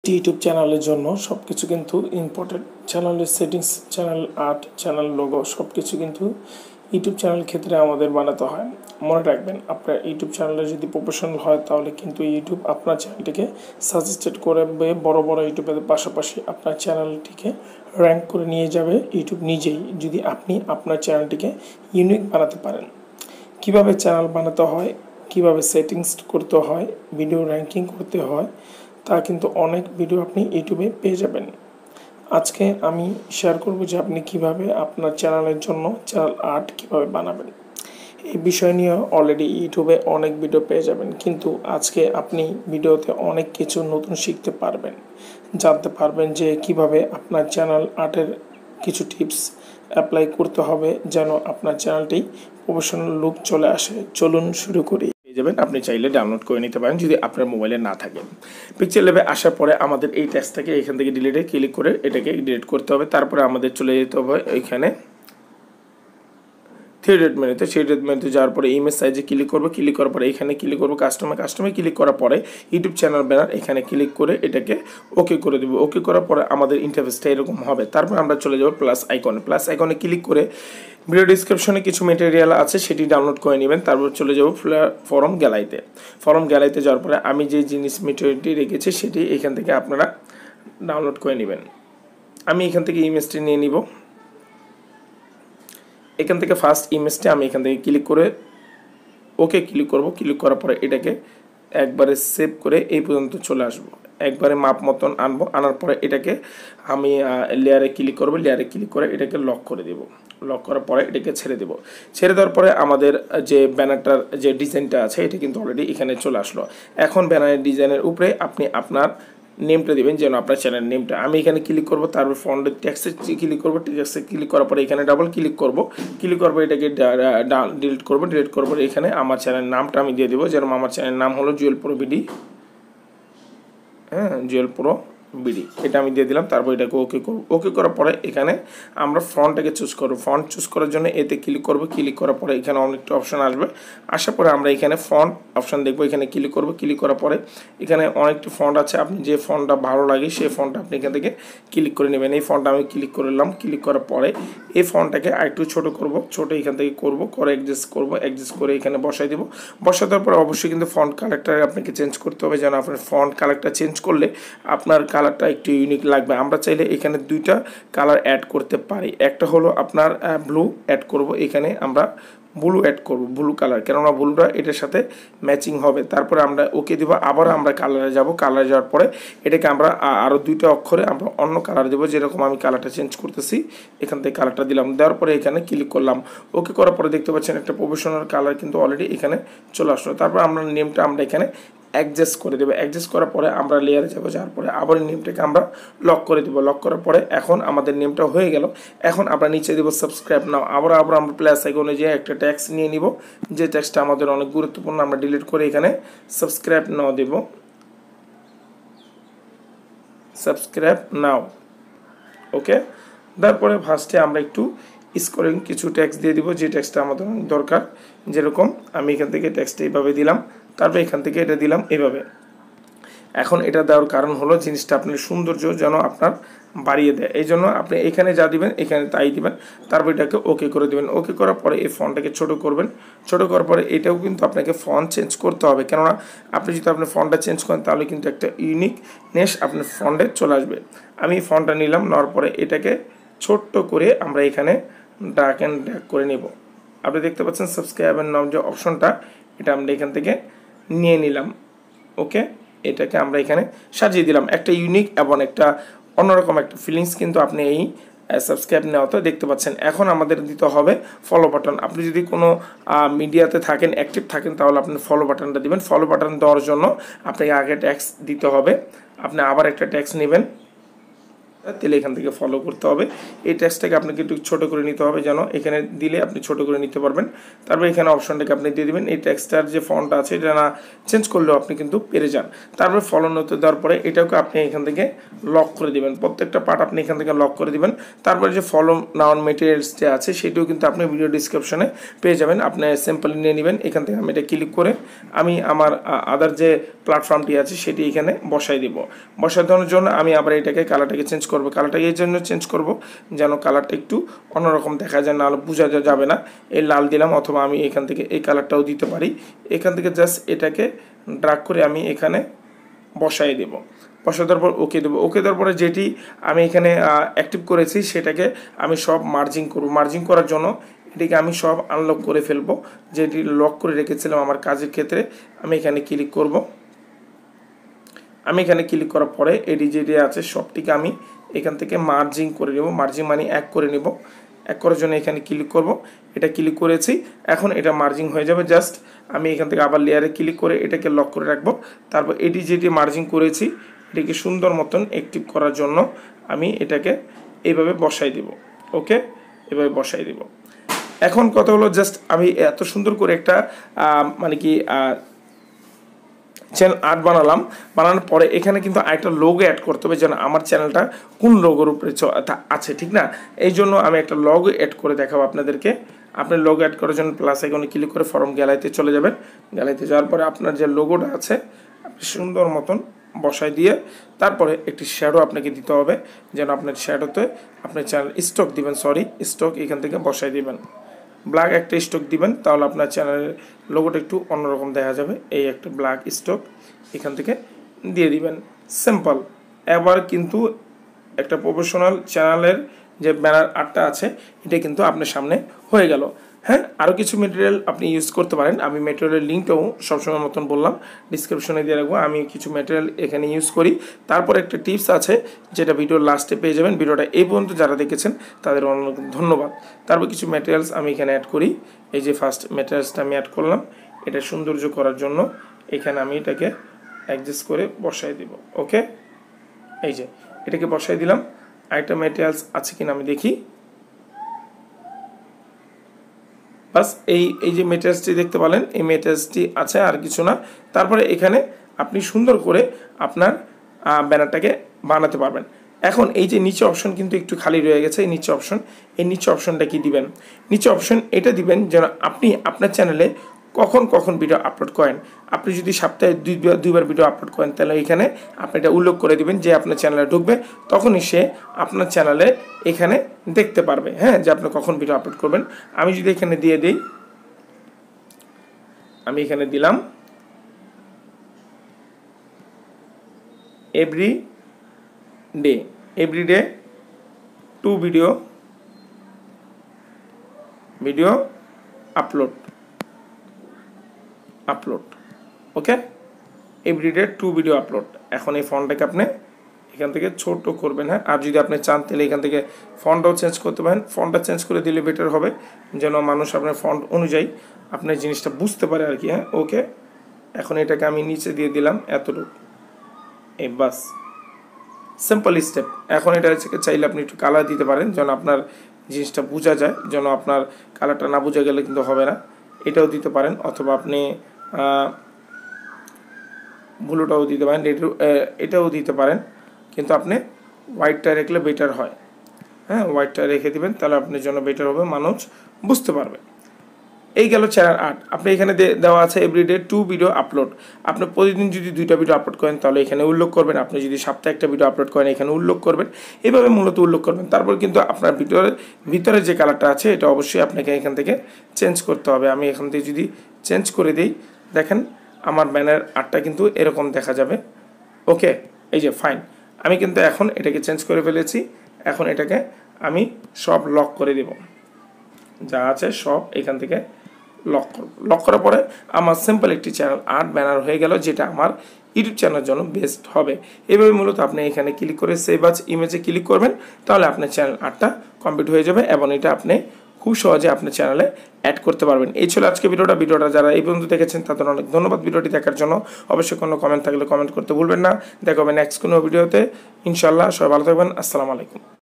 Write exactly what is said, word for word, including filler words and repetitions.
YouTube চ্যানেলের জন্য সব কিছু কিন্তু ইম্পর্টেন্ট। চ্যানেলের settings, channel art, channel logo সব কিছু কিন্তু ইউটিউব চ্যানেল ক্ষেত্রে আমাদের বানাতে হয়। মনে রাখবেন, আপনার ইউটিউব চ্যানেলে যদি প্রফেশনাল হয় তাহলে কিন্তু ইউটিউব আপনার চ্যানেলটিকে সাজেস্টেড করবে বড় বড় ইউটিউবের পাশাপাশি আপনার চ্যানেলটিকে র্যাঙ্ক করে নিয়ে যাবে ইউটিউব নিজেই, যদি আপনি আপনার চ্যানেলটিকে ইউনিক বানাতে পারেন। কিভাবে চ্যানেল বানাতে হয়, কিভাবে সেটিংস করতে হয়, ভিডিও র্যাঙ্কিং করতে হয়, তা কিন্তু অনেক ভিডিও আপনি ইউটিউবে পেয়ে যাবেন। আজকে আমি শেয়ার করব যে আপনি কিভাবে আপনার চ্যানেলের জন্য চ্যানেল আর্ট কিভাবে বানাবেন। এই বিষয় নিয়ে অলরেডি ইউটিউবে অনেক ভিডিও পেয়ে যাবেন, কিন্তু আজকে আপনি ভিডিওতে অনেক কিছু নতুন শিখতে পারবেন, জানতে পারবেন যে কিভাবে আপনার চ্যানেল আর্টের কিছু টিপস অ্যাপ্লাই করতে হবে যেন আপনার চ্যানেলটি প্রফেশনাল লুক চলে আসে। চলুন শুরু করি। যাবেন, আপনি চাইলে ডাউনলোড করে নিতে পারেন যদি আপনার মোবাইলে না থাকে। পিক্সেলল্যাবে আসার পরে আমাদের এই টেক্সটটাকে এখান থেকে ডিলিটে ক্লিক করে এটাকে ডিলিট করতে হবে। তারপরে আমাদের চলে যেতে হবে এখানে থ্রি ডট মেনুতে। থ্রি ডট মেনুতে যাওয়ার পরে ইমেজ সাইজে ক্লিক করবো। ক্লিক করার পরে এখানে ক্লিক করবো কাস্টমার। কাস্টমার ক্লিক করার পরে ইউটিউব চ্যানেল ব্যানার এখানে ক্লিক করে এটাকে ওকে করে দেবো। ওকে করার পরে আমাদের ইন্টারফেসটা এরকম হবে। তারপর আমরা চলে যাবো প্লাস আইকনে। প্লাস আইকনে ক্লিক করে ভিডিও ডিসক্রিপশনে কিছু মেটেরিয়াল আছে সেটি ডাউনলোড করে নেবেন। তারপর চলে যাবো ফরম গ্যালারিতে। ফরম গ্যালারিতে যাওয়ার পরে আমি যে জিনিস মেটেরিয়ালটি রেখেছি সেটি এখান থেকে আপনারা ডাউনলোড করে নেবেন। আমি এখান থেকে ইমেজটি নিয়ে নিব। এখান থেকে ফার্স্ট ইমেজটা আমি এখান থেকে ক্লিক করে ওকে ক্লিক করব। ক্লিক করার পরে এটাকে একবারে সেভ করে এই পর্যন্ত চলে আসবো। একবারে মাপ মতন আনবো। আনার পরে এটাকে আমি লেয়ারে ক্লিক করবো। লেয়ারে ক্লিক করে এটাকে লক করে দেব। লক করার পরে এটাকে ছেড়ে দেব। ছেড়ে দেওয়ার পরে আমাদের যে ব্যানারটার যে ডিজাইনটা আছে এটা কিন্তু অলরেডি এখানে চলে আসলো। এখন ব্যানারের ডিজাইনের উপরে আপনি আপনার নেমটা দেবেন, যেন আপনার চ্যানেল নেমটা। আমি এখানে ক্লিক করবো। তারপর ফন্টের টেক্সটে ক্লিক করবো। টেক্সটে ক্লিক করার পরে এখানে ডাবল ক্লিক করবো। ক্লিক করবো এটাকে ডিলিট করবো। ডিলিট করবো এখানে আমার চ্যানেল নামটা আমি দিয়ে দেবো, যেন আমার চ্যানেল নাম হলো জুয়েল প্রো বিডি। হ্যাঁ, জুয়েল প্রো বিডি এটা আমি দিয়ে দিলাম। তারপর এটাকে ওকে করবো। ওকে করার পরে এখানে আমরা ফন্টটাকে চুজ করবো। ফন্ট চুজ করার জন্য এতে ক্লিক করবো। ক্লিক করার পরে এখানে অনেকটা অপশান আসবে। আসার পরে আমরা এখানে ফন্ট অপশান দেখবো। এখানে ক্লিক করবো। ক্লিক করার পরে এখানে অনেকটি ফন্ট আছে। আপনি যে ফন্টটা ভালো লাগে সেই ফন্টটা আপনি এখান থেকে ক্লিক করে নেবেন। এই ফন্টটা আমি ক্লিক করলাম। ক্লিক করার পরে এই ফন্টটাকে আরেকটু ছোটো করবো। ছোটো এখান থেকে করবো করে অ্যাডজাস্ট করবো। অ্যাডজাস্ট করে এখানে বসাই দেবো। বসা দেওয়ার পরে অবশ্যই কিন্তু ফন্ট কালারটা আপনাকে চেঞ্জ করতে হবে, যেন আপনার ফন্ট কালারটা চেঞ্জ করলে আপনার কালারটা একটু ইউনিক লাগবে। আমরা চাইলে এখানে দুইটা কালার অ্যাড করতে পারি। একটা হলো আপনার ব্লু অ্যাড করব। এখানে আমরা ব্লু অ্যাড করব, ব্লু কালার, কেননা ব্লুটা এটার সাথে ম্যাচিং হবে। তারপরে আমরা ওকে দেবো। আবার আমরা কালারে যাব। কালারে যাওয়ার পরে এটাকে আমরা আরও দুইটা অক্ষরে আমরা অন্য কালার দেবো। যেরকম আমি কালারটা চেঞ্জ করতেছি, এখান থেকে কালারটা দিলাম। দেওয়ার পরে এখানে ক্লিক করলাম। ওকে করার পরে দেখতে পাচ্ছেন একটা প্রফেশনাল কালার কিন্তু অলরেডি এখানে চলে আসলো। তারপর আমরা নেমটা আমরা এখানে অ্যাডজাস্ট করে দেবো। অ্যাডজাস্ট করার পরে আমরা লেয়ারে যাবো। যাওয়ার পরে আবার নেমটাকে আমরা লক করে দেবো। লক করার পরে এখন আমাদের নেমটা হয়ে গেল। এখন আমরা নিচে দেবো সাবস্ক্রাইব নাও। আবার আবার আমরা প্লাস আইকনে যে একটা ট্যাক্স নিয়ে নিব, যে ট্যাক্সটা আমাদের অনেক গুরুত্বপূর্ণ। আমরা ডিলিট করে এখানে সাবস্ক্রাইব নাও দেব। সাবস্ক্রাইব নাও ওকে। তারপরে ফার্স্টে আমরা একটু স্কোরিং কিছু ট্যাক্স দিয়ে দিব, যে ট্যাক্সটা আমাদের দরকার। যেরকম আমি এখান থেকে ট্যাক্সটা এইভাবে দিলাম। তারপরে এখান থেকে এটা দিলাম এইভাবে। এখন এটা দেওয়ার কারণ হলো জিনিসটা আপনার সৌন্দর্য যেন আপনার বাড়িয়ে দেয়, এই জন্য আপনি এখানে যা দিবেন এখানে তাই দিবেন। তারপর এটাকে ওকে করে দেবেন। ওকে করার পরে এই ফন্টটাকে ছোটো করবেন। ছোটো করার পরে এটাও কিন্তু আপনাকে ফন্ট চেঞ্জ করতে হবে, কেননা আপনি যদি আপনার ফন্টটা চেঞ্জ করেন তাহলে কিন্তু একটা ইউনিকনেস আপনার ফন্টে চলে আসবে। আমি ফন্টটা নিলাম। নেওয়ার পরে এটাকে ছোট্ট করে আমরা এখানে ড্র্যাগ অ্যান্ড ড্র্যাগ করে নেব। আপনি দেখতে পাচ্ছেন সাবস্ক্রাইবের নাম যে অপশনটা, এটা আমরা এখান থেকে নিয়ে নিলাম। ওকে, এটাকে আমরা এখানে সাজিয়ে দিলাম। একটা ইউনিক এবং একটা অন্যরকম একটা ফিলিংস কিন্তু আপনি এই সাবস্ক্রাইব নেওয়াতে দেখতে পাচ্ছেন। এখন আমাদের দিতে হবে ফলো বাটন। আপনি যদি কোনো মিডিয়াতে থাকেন, অ্যাক্টিভ থাকেন, তাহলে আপনি ফলো বাটনটা দিবেন। ফলো বাটন দেওয়ার জন্য আপনাকে আগে ট্যাক্স দিতে হবে। আপনি আবার একটা ট্যাক্স নেবেন। তাহলে এখান থেকে ফলো করতে হবে। এই টেক্সটটাকে আপনাকে একটু ছোটো করে নিতে হবে, যেন এখানে দিলে আপনি ছোটো করে নিতে পারবেন। তারপর এখানে অপশনটাকে আপনি দিয়ে দেবেন। এই টেক্সটার যে ফন্টটা আছে এটা না চেঞ্জ করলেও আপনি কিন্তু পেরে যান। তারপর ফলো নিতে দেওয়ার পরে এটাকে আপনি এখান থেকে লক করে দেবেন, প্রত্যেকটা পার্ট আপনি এখান থেকে লক করে দেবেন। তারপরে যে ফলো নাউন মেটেরিয়ালস যে আছে সেটিও কিন্তু আপনি ভিডিও ডিসক্রিপশনে পেয়ে যাবেন, আপনি সিম্পলি নিয়ে নেবেন। এখান থেকে আমি এটা ক্লিক করে আমি আমার আদার যে প্ল্যাটফর্মটি আছে সেটি এখানে বসাই দিব। বসাই দেওয়ার জন্য আমি আবার এটাকে কালারটাকে চেঞ্জ করবো। কালারটাকে এই জন্য চেঞ্জ করব যেন কালারটা একটু অন্যরকম দেখা যায়, না বোঝা যাবে না। এই লাল দিলাম, অথবা আমি এখান থেকে এই কালারটাও দিতে পারি। এখান থেকে জাস্ট এটাকে ড্রাগ করে আমি এখানে বসাই দেব। বসাই দেওয়ার পর ওকে দেবো। ওকে দেওয়ার পরে যেটি আমি এখানে অ্যাক্টিভ করেছি সেটাকে আমি সব মার্জিং করব। মার্জিং করার জন্য এটিকে আমি সব আনলক করে ফেলবো। যেটি লক করে রেখেছিলাম আমার কাজের ক্ষেত্রে আমি এখানে ক্লিক করব। আমি এখানে ক্লিক করার পরে এটি যেটি আছে সবটিকে আমি এখান থেকে মার্জিং করে নেব। মার্জিং মানে এক করে নেব। এক করার জন্য এখানে ক্লিক করব। এটা ক্লিক করেছি, এখন এটা মার্জিং হয়ে যাবে। জাস্ট আমি এখান থেকে আবার লেয়ারে ক্লিক করে এটাকে লক করে রাখবো। তারপর এটি যেটি মার্জিং করেছি এটাকে সুন্দর মতন অ্যাক্টিভ করার জন্য আমি এটাকে এইভাবে বসাই দেব। ওকে, এভাবে বসাই দেব। এখন কথা হলো জাস্ট আমি এত সুন্দর করে একটা মানে কি চ্যানেল আর্ট বানালাম। বানানোর পরে এখানে কিন্তু আরেকটা লোগো অ্যাড করতে হবে, যেন আমার চ্যানেলটা কোন লোগোর উপরে আছে, ঠিক না? এই জন্য আমি একটা লোগো অ্যাড করে দেখাবো আপনাদেরকে। আপনি লোগো অ্যাড করার জন্য প্লাস আইকনে ক্লিক করে ফর্ম গ্যালারিতে চলে যাবেন। গ্যালারিতে যাওয়ার পরে আপনার যে লোগোটা আছে আপনি সুন্দর মতন বসাই দিয়ে তারপরে একটি শ্যাডো আপনাকে দিতে হবে, যেন আপনার শ্যাডোতে আপনার চ্যানেল স্টক দিবেন, সরি স্টক এখান থেকে বসাই দিবেন। ব্ল্যাক একটা স্টক দিবেন, তাহলে আপনার চ্যানেলের লোগোটা একটু অন্যরকম দেখা যাবে। এই একটা ব্ল্যাক স্টক এখান থেকে দিয়ে দিবেন, সিম্পল। এবার কিন্তু একটা প্রফেশনাল চ্যানেলের যে ব্যানার আর্টটা আছে এটা কিন্তু আপনার সামনে হয়ে গেল। হ্যাঁ, আরও কিছু মেটেরিয়াল আপনি ইউজ করতে পারেন। আমি মেটেরিয়ালের লিঙ্কটাও সবসময় মতন বললাম ডিসক্রিপশনে দিয়ে রাখবো। আমি কিছু মেটেরিয়াল এখানে ইউজ করি। তারপর একটা টিপস আছে যেটা ভিডিওর লাস্টে পেয়ে যাবেন। ভিডিওটা এই পর্যন্ত যারা দেখেছেন তাদের অনেক ধন্যবাদ। তারপর কিছু মেটেরিয়ালস আমি এখানে অ্যাড করি। এই যে ফার্স্ট মেটেরিয়ালসটা আমি অ্যাড করলাম, এটা সৌন্দর্য করার জন্য এখানে আমি এটাকে অ্যাডজাস্ট করে বসাই দিব। ওকে, এই যে এটাকে বসাই দিলাম। আরেকটা মেটেরিয়ালস আছে কিনা আমি দেখি। বাস এই এই যে মেটেরিয়ালসটি দেখতে পেলেন, এই মেটেরিয়ালসটি আছে, আর কিছু না। তারপরে এখানে আপনি সুন্দর করে আপনার ব্যানারটাকে বানাতে পারবেন। এখন এই যে নিচে অপশন কিন্তু একটু খালি রয়ে গেছে, এই নিচে অপশন, এই নিচে অপশনটা কি দিবেন? নিচে অপশন এটা দিবেন যেন আপনি আপনার চ্যানেলে কখন কখন ভিডিও আপলোড করেন। আপনি যদি সপ্তাহে দুই দুইবার ভিডিও আপলোড করেন তাহলে এখানে আপনি এটা উল্লেখ করে দিবেন, যে আপনার চ্যানেলে ঢুকবে তখনই সে আপনার চ্যানেলে এখানে দেখতে পারবে, হ্যাঁ, যে আপনি কখন ভিডিও আপলোড করবেন। আমি যদি এখানে দিয়ে দিই, আমি এখানে দিলাম every day, every day two video video upload upload okay, everyday two video upload. এখন এই ফন্টটাকে আপনি এখান থেকে ছোট করবেন, হ্যাঁ। আর যদি আপনি চান তাহলে এখান থেকে ফন্টটাও চেঞ্জ করতে পারেন। ফন্টটা চেঞ্জ করে দিলে বেটার হবে, যেন মানুষ আপনার ফন্ট অনুযায়ী আপনার জিনিসটা বুঝতে পারে আর কি, হ্যাঁ। ওকে, এখন এটাকে আমি নিচে দিয়ে দিলাম এতটুকু, এই বাস, সিম্পল স্টেপ। এখন এটা হচ্ছে চাইলে আপনি একটু কালার দিতে পারেন যেন আপনার জিনিসটা বোঝা যায়, যেন আপনার কালারটা না বোঝা গেলে কিন্তু হবে না। এটাও দিতে পারেন, অথবা আপনি ব্লুটাও দিতে পারেন, রেড এটাও দিতে পারেন, কিন্তু আপনি হোয়াইটটা রাখলে বেটার হয়, হ্যাঁ। হোয়াইটটা রেখে দিবেন, তাহলে আপনার জন্য বেটার হবে, মানুষ বুঝতে পারবে। এই গেল চ্যানেল আর্ট। আপনি এখানে দেওয়া আছে এভরিডে টু ভিডিও আপলোড। আপনি প্রতিদিন যদি দুইটা ভিডিও আপলোড করেন তাহলে এখানে উল্লেখ করবেন। আপনি যদি সপ্তাহে একটা ভিডিও আপলোড করেন এখানে উল্লেখ করবেন। এভাবে মূলত উল্লেখ করবেন। তারপর কিন্তু আপনার ভিডিওর ভিতরে যে কালারটা আছে এটা অবশ্যই আপনাকে এখান থেকে চেঞ্জ করতে হবে। আমি এখান থেকে যদি চেঞ্জ করে দিই, দেখেন আমার ব্যানার আর্টটা কিন্তু এরকম দেখা যাবে। ওকে, এই যে ফাইন। আমি কিন্তু এখন এটাকে চেঞ্জ করে ফেলেছি। এখন এটাকে আমি সব লক করে দেব, যা আছে সব এখান থেকে লক করব। লক করার পরে আমার সিম্পল একটি চ্যানেল আর্ট ব্যানার হয়ে গেল, যেটা আমার ইউটিউব চ্যানেলের জন্য বেস্ট হবে। এভাবে মূলত আপনি এখানে ক্লিক করে সেভ আজ ইমেজে ক্লিক করবেন, তাহলে আপনার চ্যানেল আর্টটা কমপ্লিট হয়ে যাবে এবং এটা আপনি খুব সহজে আপনার চ্যানেলে অ্যাড করতে পারবেন। এই ছিল আজকে ভিডিওটা। ভিডিওটা যারা এই পর্যন্ত দেখেছেন তাদের অনেক ধন্যবাদ ভিডিওটি দেখার জন্য। অবশ্যই কোনো কমেন্ট থাকলে কমেন্ট করতে ভুলবেন না। দেখা হবে নেক্সট কোনো ভিডিওতে ইনশাআল্লাহ। সবাই ভালো থাকবেন। আসসালামু আলাইকুম।